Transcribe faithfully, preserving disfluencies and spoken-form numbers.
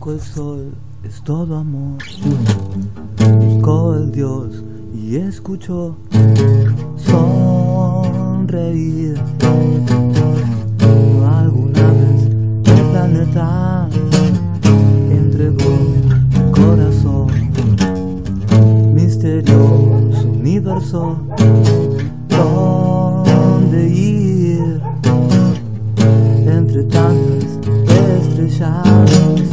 Busco el sol, es todo amor. Busco el Dios y escucho sonreír. Alguna vez el planeta entregó mi corazón. Misterioso universo, ¿dónde ir? Entre tantas estrellas